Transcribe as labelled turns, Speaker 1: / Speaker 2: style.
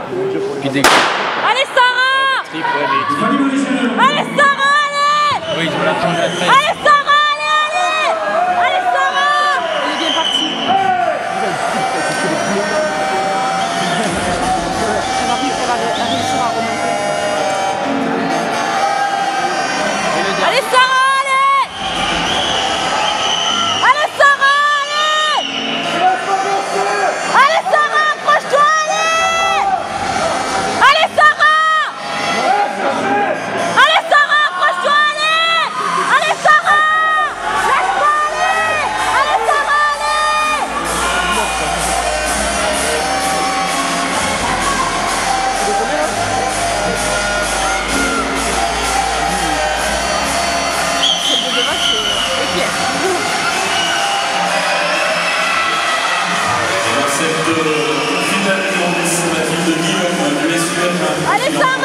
Speaker 1: Puis des...
Speaker 2: Allez Sarah! Allez Sarah, allez!
Speaker 1: Oui, je me la change après.
Speaker 2: Allez Sarah, allez, allez! Allez Sarah! Elle est bien partie. Elle va réussir à remonter. Allez Sarah, allez! Allez Sarah, allez! Allez Sarah, accroche-toi, allez! Allez Sarah! Allez Sarah, accroche-toi, allez! Allez Sarah! Lâche-toi, allez! Allez Sarah, allez!
Speaker 3: Cette finale de Guillaume, blessure.
Speaker 2: Allez Sarah!